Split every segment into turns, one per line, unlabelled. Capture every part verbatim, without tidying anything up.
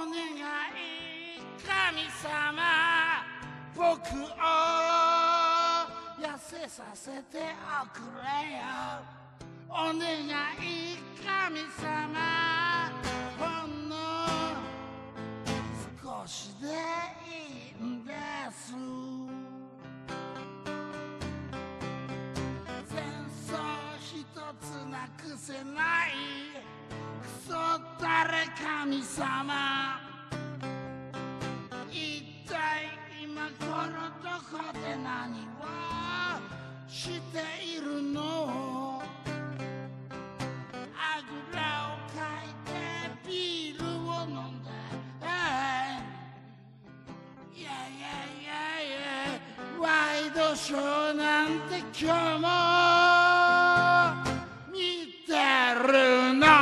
願い神様、僕を痩せさせておくれよ。お願い神様、ほんの少しでいいんです。戦争一つなくせないクソったれ神様、一体今このどこで何をしているの。あぐらをかいてビールを飲んで、いやいやいやいや、ワイドショーなんて今日も見てるの。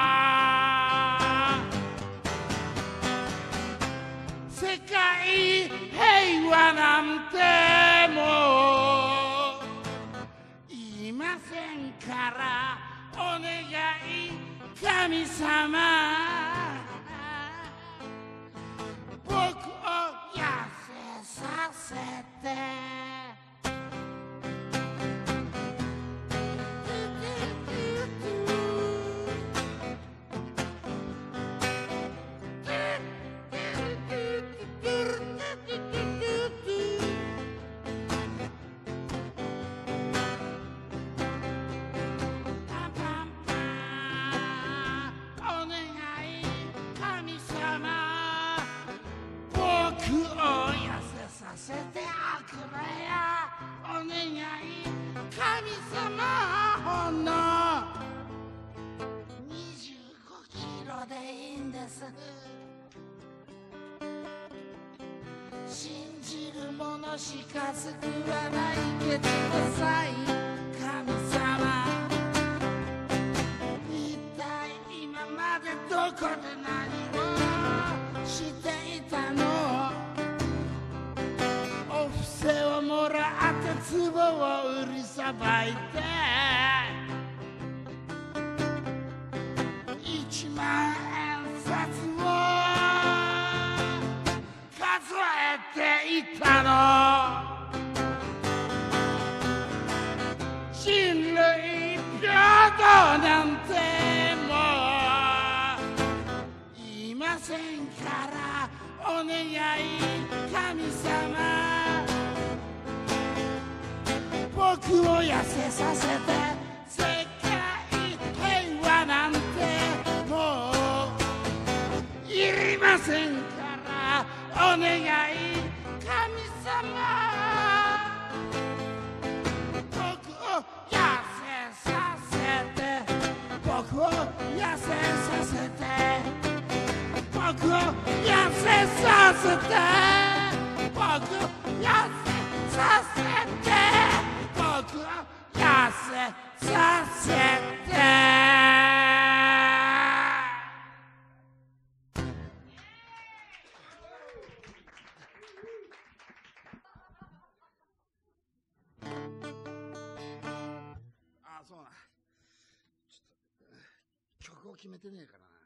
世界平和なんてもう言いませんから、お願い神様、僕を痩せさせて。せておくれや、お願い神様、ほんのにじゅうごキロでいいんです。信じる者しか救わないけどさい神様、一体今までどこで何をしていたの。お布施をもらって壺を売りさばいて、一万円札を数えていたの。人類平等なんてもう言いませんから、お願い神様、僕を痩せさせて。世界平和なんてもういりませんから、お願い神様、僕を痩せさせて。僕を痩せさせて。僕を痩せさせて。僕を痩せさせて。僕を痩せさせて。ああ、そうな。ちょっと曲を決めてねえからな。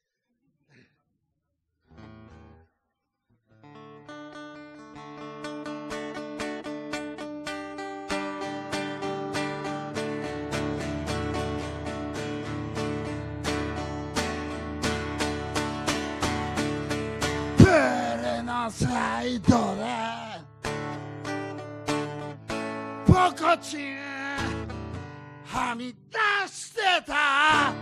サイドでポコチンはみ出してた。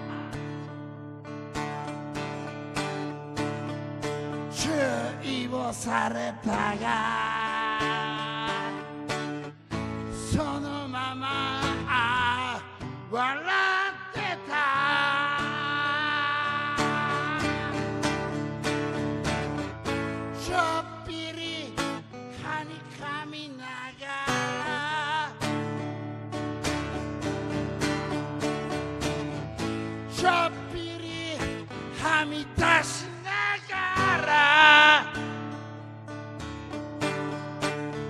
注意をされたがそのまま笑ってた。ちょっぴりはにかみながらちょっぴりはみ出しながら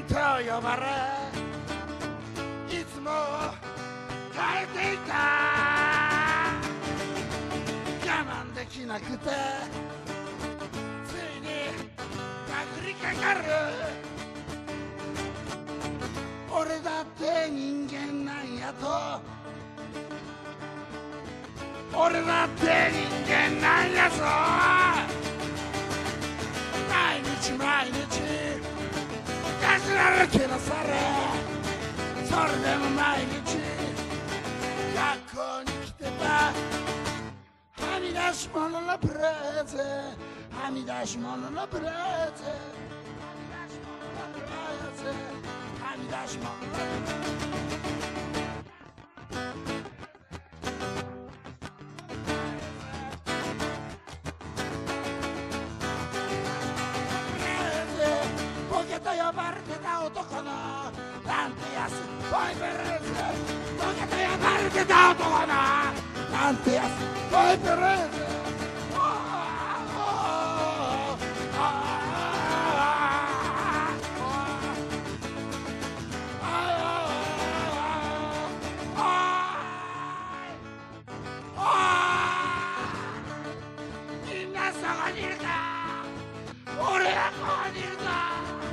と呼ばれいつも耐えていた我慢できなくてついに殴りかかる俺だって人間なんやと俺だって人間なんやぞ毎日毎日かじられけなされそれでも毎日学校に来てたはみ出し物のプレゼはみ出し物のプレゼはみ出し物のプレゼと呼ばれてた男のなんてやつボイブルーズボケと呼ばれてた男のなんてやつボイブルーズみんなそこにいるか俺はここにいるか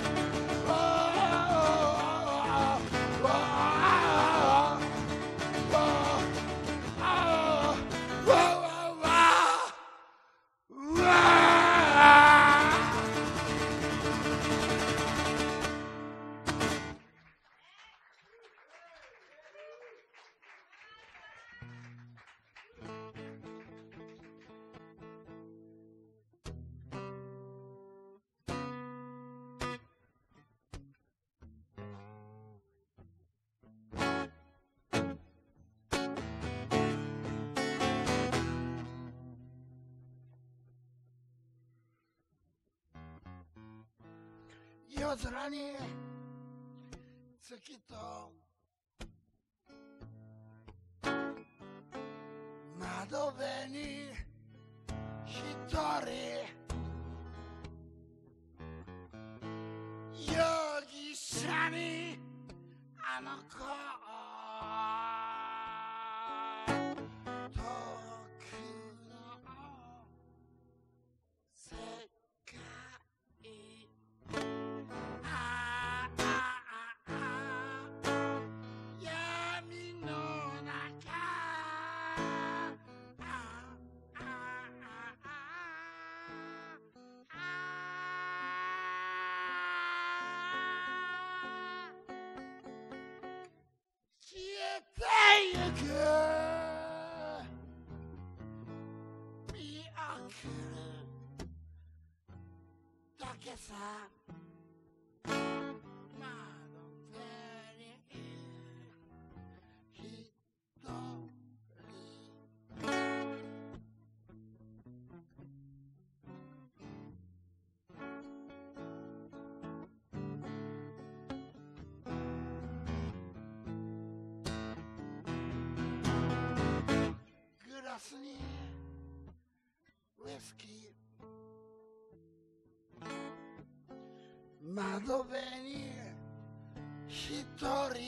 夜空に月と窓辺に一人容疑者にあの子遠くの世界ゆく見送るだけさ窓辺に一人グラスにウイスキー窓辺に一人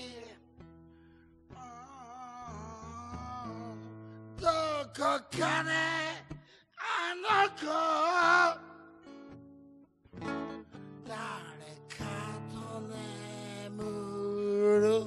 どこかであの子誰かと眠る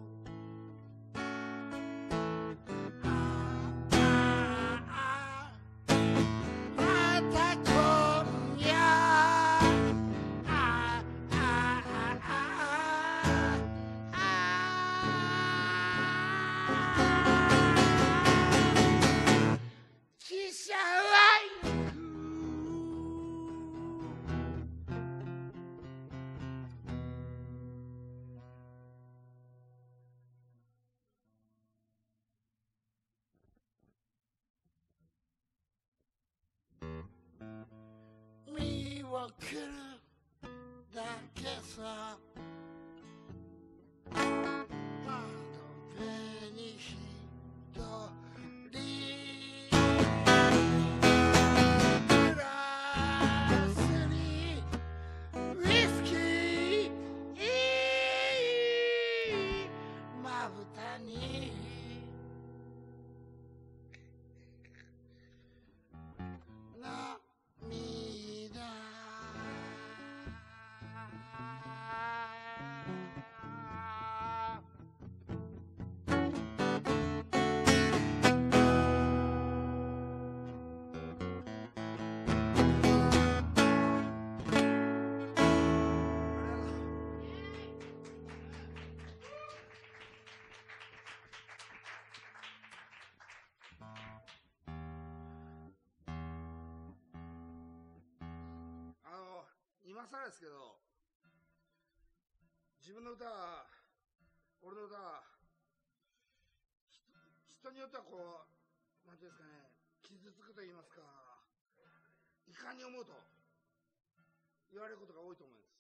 見送るだけさ窓辺に一人グラスにウイスキー
今更ですけど、自分の歌は、俺の歌は、人によってはこう、なんていうんですかね、傷つくと言いますか、遺憾に思うと言われることが多いと思います。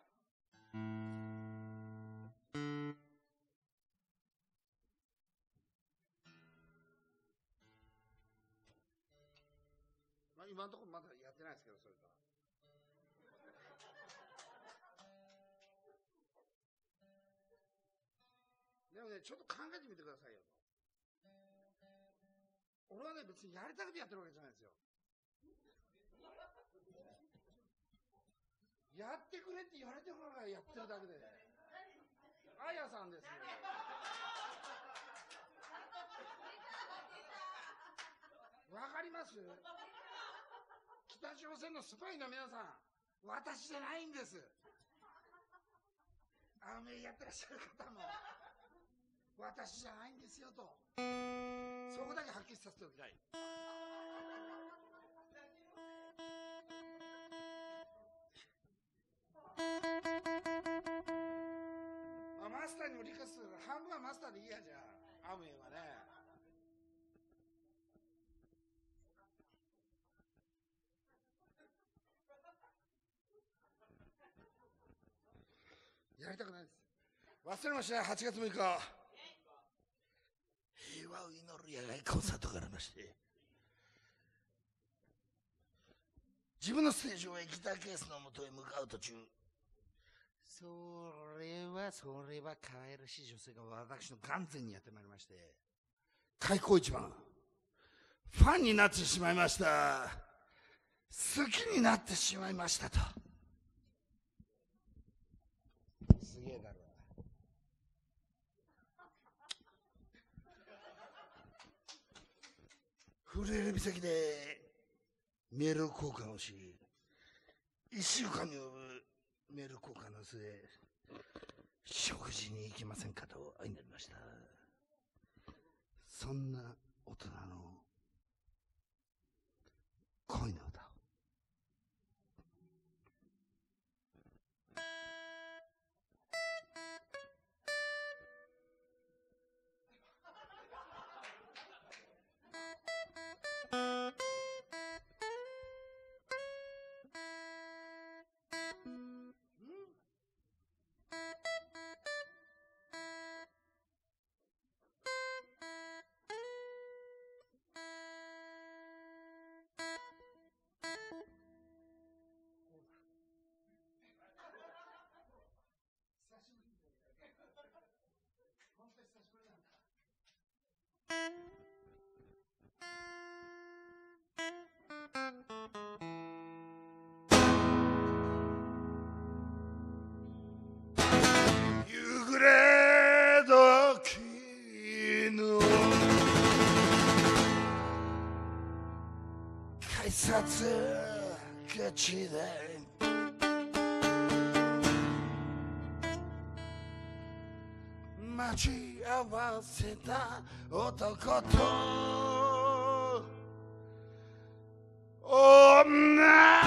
まあ、今のところまだやってないですけど、それとは。でもね、ちょっと考えてみてくださいよと。俺はね、別にやりたくてやってるわけじゃないですよ。やってくれって言われてるからやってるだけで。あやさんですよ。わかります？北朝鮮のスパイの皆さん、私じゃないんです。アメやってらっしゃる方も、私じゃないんですよと。そこだけはっきりさせておきたい。まあ、マスターにも理解するから半分はマスターでいいやじゃあ、アムウェイはね。やりたくないです。忘れました。はちがつむいか、平和を祈る野外コンサートからまして、自分のステージ上へギターケースのもとへ向かう途中、それはそれは可愛らしい女性が私の眼前にやってまいりまして、開口一番、ファンになってしまいました、好きになってしまいましたと。すげえだろう。震える指先でメール交換をし、一週間に及ぶメール交換の末、食事に行きませんかと相なりました。そんな大人の恋の歌を。夕暮れ時の改札口で待ち合わせた男と女、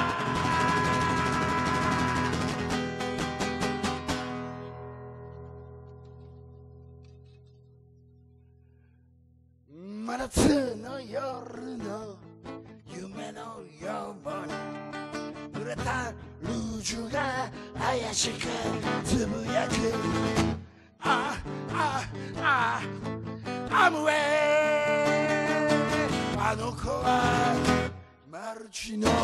真夏の夜の夢のように濡れたルージュが怪しくつぶやく、あああアムウェイ、あの子はマルチの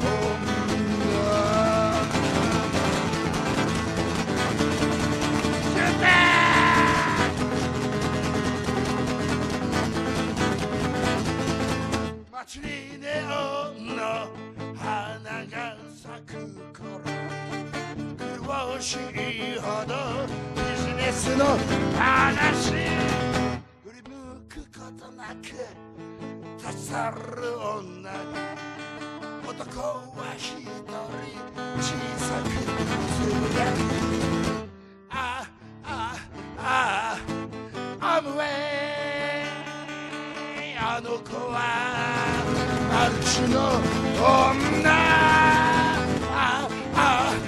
街にネオンの花が咲く頃、苦しいほどビジネスの話、振り向くことなく立ち去る女に、男は一人小さくつぶやく、ああああアムウェイ、あの子はマルチの女、ああ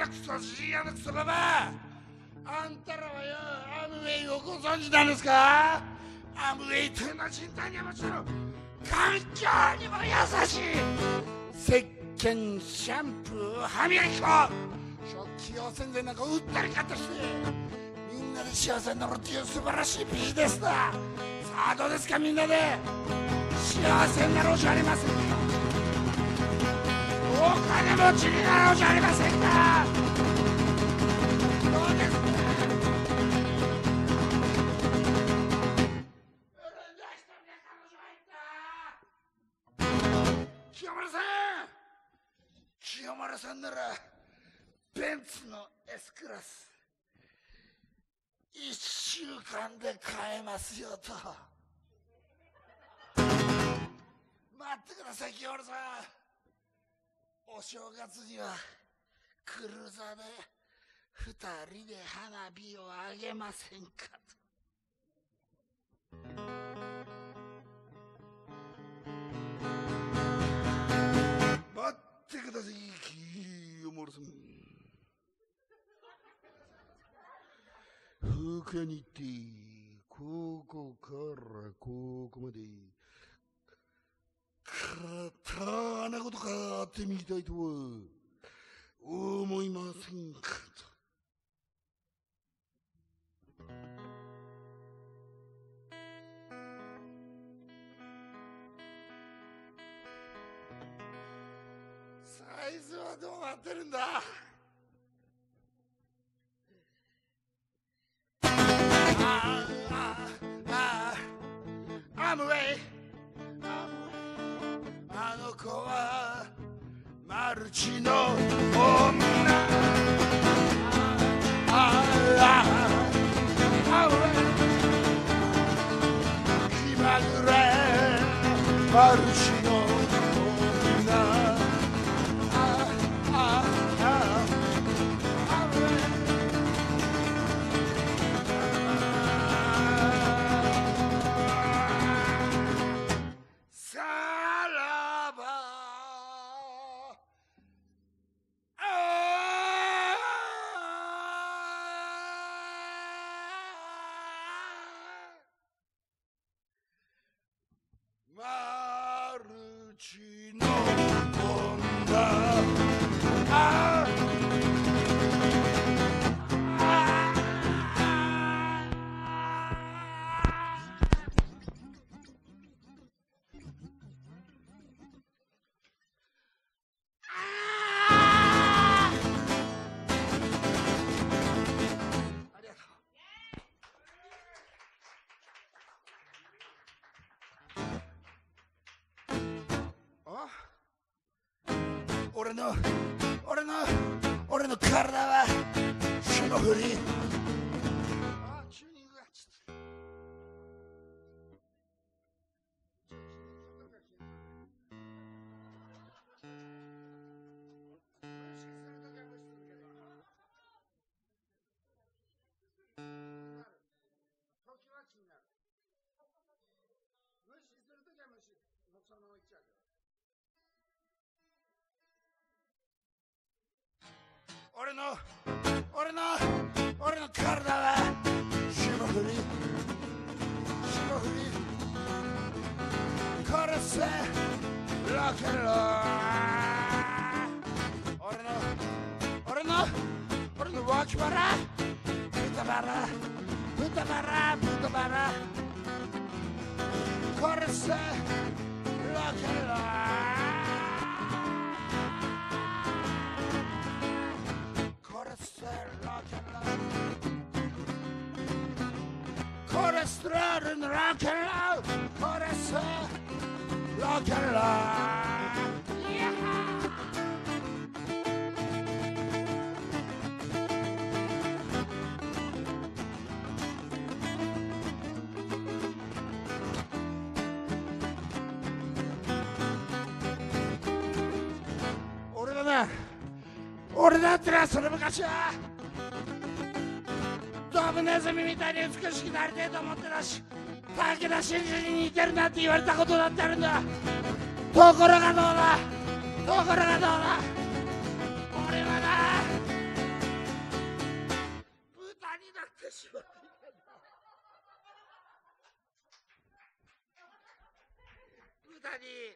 のクソじじいやのクソババア、あんたらはよアムウェイをご存知なんですか？アムウェイというのは人体にはもちろん環境にも優しい石鹸、シャンプー、歯磨き粉、食器用洗剤なんか売ったり買ったりしてみんなで幸せになろうっていう素晴らしいビジネスだ。さあどうですか、みんなで幸せになろうじゃありませんか。お金持ちになろうじゃありませんか。どうですか。清丸さん、清丸さんならベンツの S クラスいっしゅうかんで買えますよと。待ってください清丸さん、お正月にはクルーザーでふたりで花火をあげませんかと。待ってください清丸さん、福に行ってここからここまで刀なこと買ってみたいとは思いませんかと。サイズはどうなってるんだ。ああああアムウェイ、あの子はマルチの女。ああアムウェイ、気まぐれマルチの女。マルチの女。あ俺の俺の俺の体は霜降り。あチューニングがちょっと俺の俺の俺の体は霜降り霜降り。これさロックンロール。俺の俺の俺の脇腹豚バラ豚バラ豚バラ。これさロックンロール。コレステロールのロックンロール。コレステロックンロール。俺だな、俺だってな、その昔はドブネズミみたいに美しくなりてえと思ってたし、武田真治に似てるなって言われたことだってあるんだ。ところがどうだところがどうだ俺はな
歌に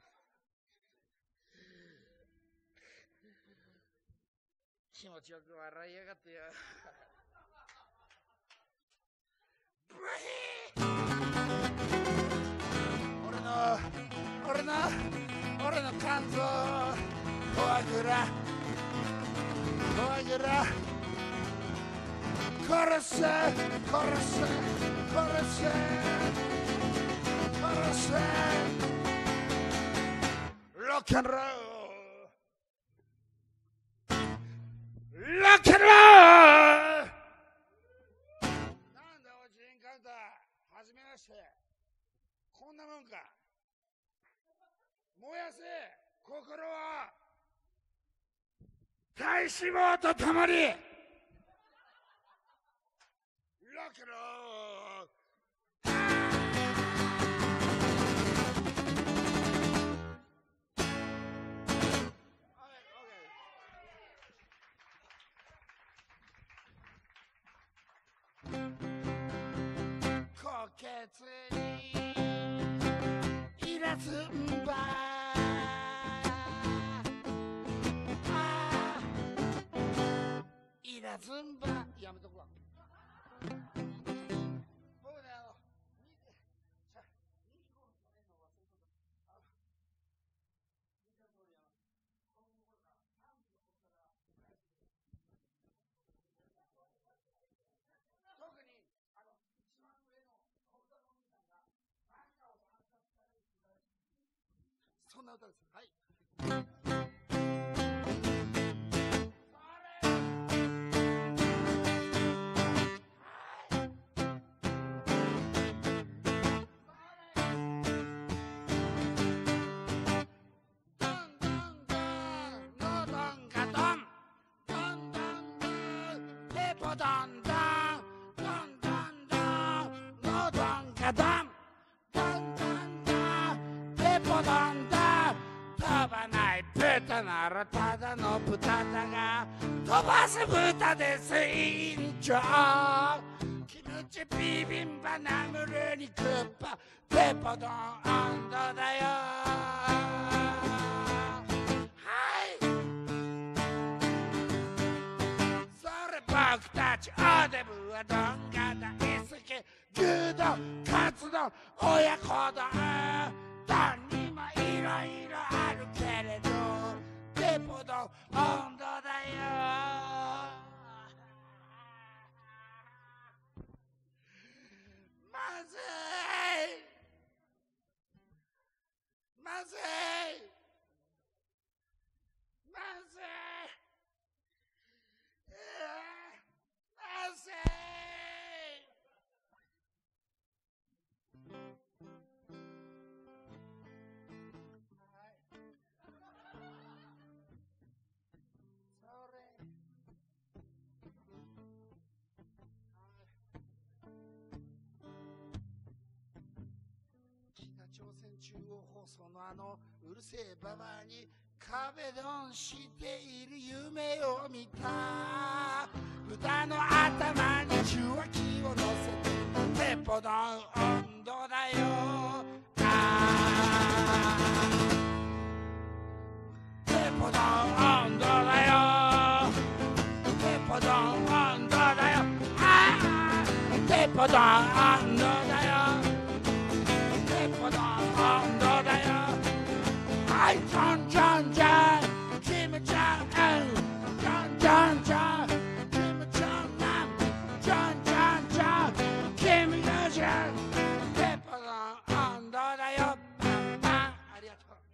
気持ちよく笑いやがってよ。ブヒー俺の俺の俺の肝臓フォアグラフォアグラ殺せ殺せ殺せ殺せロックンロールロックンロールなんだおじエンカウンターはじめましてこんなもんか燃やせ心は体脂肪とともにロックンロー虎穴にいらずんばあいらずんばやめとくわ僕ねあのさニコンとねの忘れとったあ見た通りあのこの頃からさんじゅうごから特にあの一番上の小豚のお兄さんが何かを探したらそんな歌ですはい。ドンドンドンドンドンのどんかどんドンドンドンテポドンドン飛ばない豚ならただの豚だが飛ばす豚です委員長キムチビビンバナムルにクッパテポドン温度だよ僕たちおデブはどんが大好き牛丼カツ丼親子丼どんにもいろいろあるけれどテポ丼温度だよまずいまずいまずい北朝鮮中央放送のあのうるせえババアに壁ドンしている夢を見た豚の頭に受話器を乗せてテポドン温度だよあテポドン温度だよテポドン温度だよあテポドン温度だよテポドン温度だよはいジョンジョンジョンキムジョンジョンジョンジョンキムジョンナムジョンジョンジョンキムヨジョンテポドン温度だよパンパンありがとう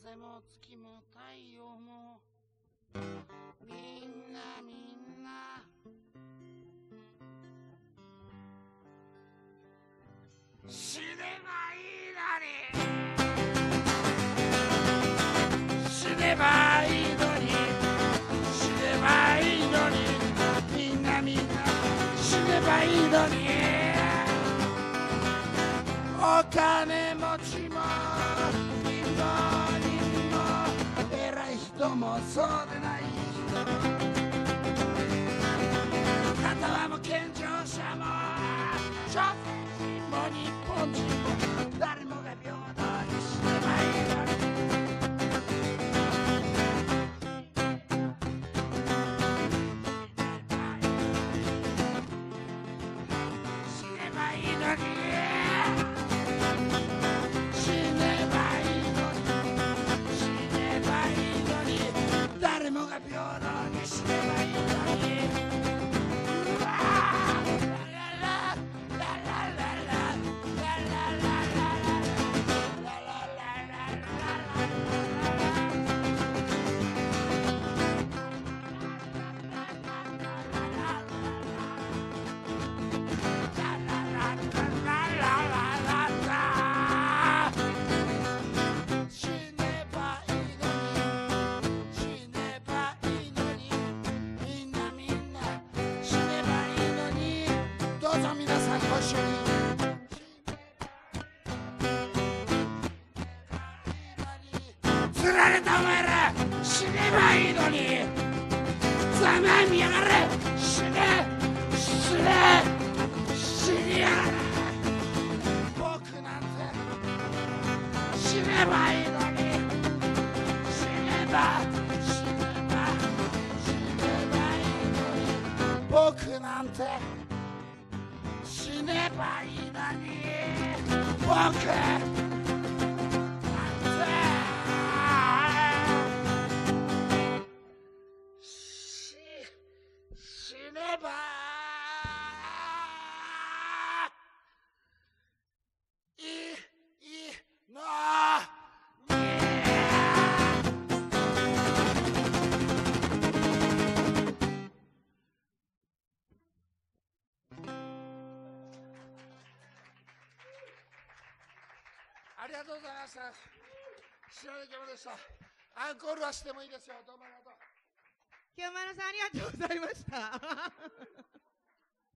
風も月も太陽もみんなみんな死ねばいいのに死ねばいいのに死ねばいいのにみんなみんな死ねばいいのにお金持ちも貧乏人も偉い人もそうでない人片はも健常者も朝鮮人も日本人も誰もが平等に死ねばいいのに死ねばいいのに死ねばいいのに死ねばいいのに誰もが平等に死ねばいいのにうわーララララララララララ釣られたお前ら死ねばいいのにざまあみやがれ死ね死ね死にやがれ僕なんて死ねばいいのに死ねば死ねば死ねばいいのに僕なんて死ねばいいのに僕死ねばいいのにありがとうございました。白根山でした。アンコールはしてもいいですよ。どうもありがとう。
清丸さんありがとうございました。